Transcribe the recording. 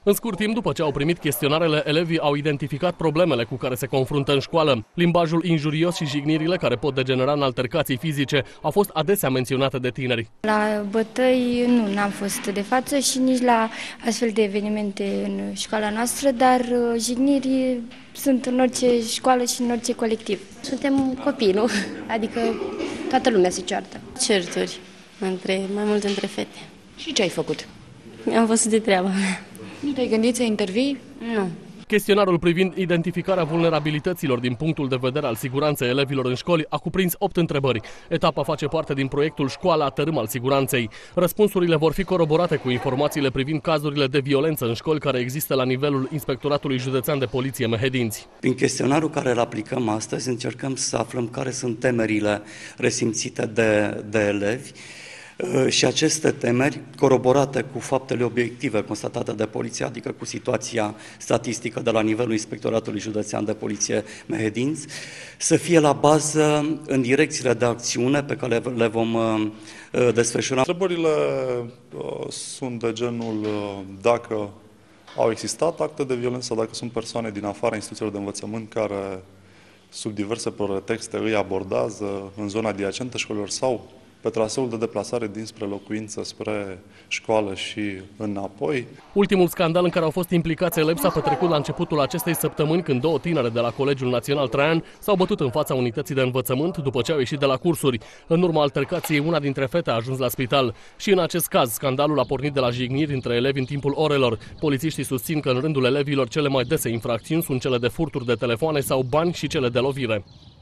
În scurt timp, după ce au primit chestionarele, elevii au identificat problemele cu care se confruntă în școală. Limbajul injurios și jignirile, care pot degenera în altercații fizice, au fost adesea menționate de tineri. La bătăi n-am fost de față și nici la astfel de evenimente în școala noastră, dar jigniri sunt în orice școală și în orice colectiv. Suntem copii, nu? Adică toată lumea se ceartă. Certuri, mai mult între fete. Și ce ai făcut? Am fost de treaba. Nu te-ai gândit să intervii? Nu. Chestionarul privind identificarea vulnerabilităților din punctul de vedere al siguranței elevilor în școli a cuprins 8 întrebări. Etapa face parte din proiectul Școala Tărâm al Siguranței. Răspunsurile vor fi coroborate cu informațiile privind cazurile de violență în școli care există la nivelul Inspectoratului Județean de Poliție Mehedinți. Prin chestionarul care îl aplicăm astăzi, încercăm să aflăm care sunt temerile resimțite de elevi, și aceste temeri, coroborate cu faptele obiective constatate de poliție, adică cu situația statistică de la nivelul Inspectoratului Județean de Poliție Mehedinți, să fie la bază în direcțiile de acțiune pe care le vom desfășura. Întrebările sunt de genul dacă au existat acte de violență, dacă sunt persoane din afara instituțiilor de învățământ care sub diverse pretexte îi abordează în zona adiacentă școlilor sau pe traseul de deplasare dinspre locuință spre școală și înapoi. Ultimul scandal în care au fost implicați elevi s-a petrecut la începutul acestei săptămâni, când 2 tinere de la Colegiul Național Traian s-au bătut în fața unității de învățământ după ce au ieșit de la cursuri. În urma altercației, una dintre fete a ajuns la spital. Și în acest caz, scandalul a pornit de la jigniri între elevi în timpul orelor. Polițiștii susțin că în rândul elevilor cele mai dese infracțiuni sunt cele de furturi de telefoane sau bani și cele de lovire.